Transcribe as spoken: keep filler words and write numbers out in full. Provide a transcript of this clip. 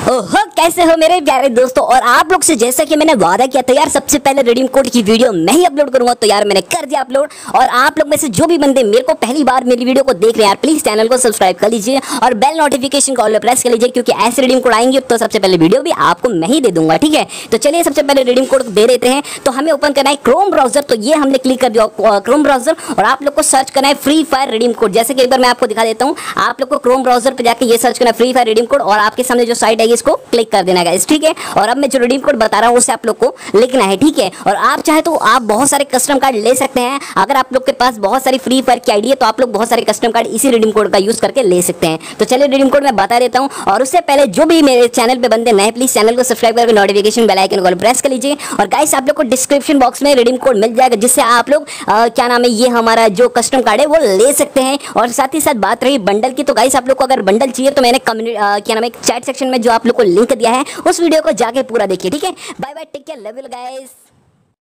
ओहो, कैसे हो मेरे प्यारे दोस्तों। और आप लोग से जैसा कि मैंने वादा किया था यार, सबसे पहले रिडीम कोड की वीडियो मैं ही अपलोड करूंगा, तो यार मैंने कर दिया अपलोड। और आप लोग में से जो भी बंदे मेरे को पहली बार मेरी वीडियो को देख रहे हैं यार, प्लीज चैनल को सब्सक्राइब कर लीजिए और बेल नोटिफिकेशन को ऑल पे प्रेस कर लीजिए, क्योंकि ऐसे रिडीम कोड आएंगे तो सबसे पहले वीडियो भी आपको मैं ही दे दूंगा। ठीक है, तो चलिए सबसे पहले रिडीम कोड दे देते हैं। तो हमें ओपन करना है क्रोम ब्राउजर, तो ये हमने क्लिक कर दिया क्रोम ब्राउजर, और आप लोग को सर्च करना है फ्री फायर रिडीम कोड। जैसे कि एक बार मैं आपको दिखा देता हूँ, आप लोग को क्रोम ब्राउजर पे जाकर ये सर्च करना है फ्री फायर रिडीम कोड, और आपके सामने जो साइट है इसको क्लिक कर देना है, ठीक है। और अब मैं जो रिडीम कोड बता रहा हूँ उसे आप लोग को लिखना है, ठीक है। और आप चाहे तो आप बहुत सारे कस्टम कार्ड ले सकते हैं। अगर आप लोग के पास बहुत सारी फ्री फायर की आईडी है तो आप लोग बहुत सारे कस्टम कार्ड इसी रिडीम कोड का यूज करके ले सकते हैं। तो चलिए रिडीम कोड मैं बता देता हूँ, और उससे पहले जो भी मेरे चैनल पे बंदे नए, प्लीज चैनल को सब्सक्राइब करके नोटिफिकेशन बेल आइकन को प्रेस कर लीजिए। और गाइस आप लोग को डिस्क्रिप्शन बॉक्स में रिडीम कोड मिल जाएगा, जिससे आप लोग क्या नाम है, ये हमारा जो कस्टम कार्ड है वो ले सकते हैं। और साथ ही साथ बात रही बंडल की, तो गाइस आप लोग को अगर बंडल चाहिए तो मैंने कम्युनिटी क्या नाम है चैट सेक्शन में जो आप लोग को लिंक दिया है उस वीडियो को जाके पूरा देखिए, ठीक है। Bye bye, take care, love you guys.